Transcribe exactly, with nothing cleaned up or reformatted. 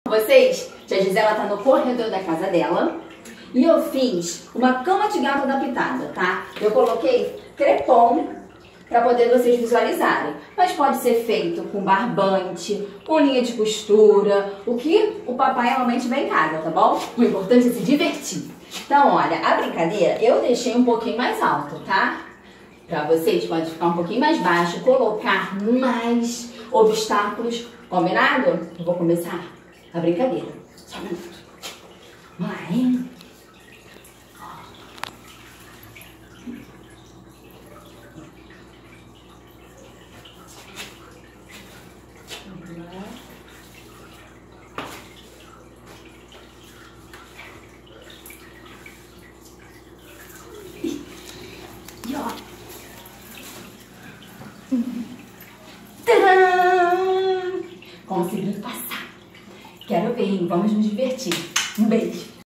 Vocês, tia Gisela tá no corredor da casa dela e eu fiz uma cama de gato adaptada, tá? Eu coloquei crepom para poder vocês visualizarem, mas pode ser feito com barbante, com linha de costura, o que o papai e a mamãe tiver em casa, tá bom? O importante é se divertir. Então, olha, a brincadeira eu deixei um pouquinho mais alto, tá? Para vocês pode ficar um pouquinho mais baixo, colocar mais obstáculos, combinado? Eu vou começar a brincadeira. Só um minuto. Vamos lá, hein? E ó. Tadã! Consegui passar. Quero ver, hein? Vamos nos divertir. Um beijo.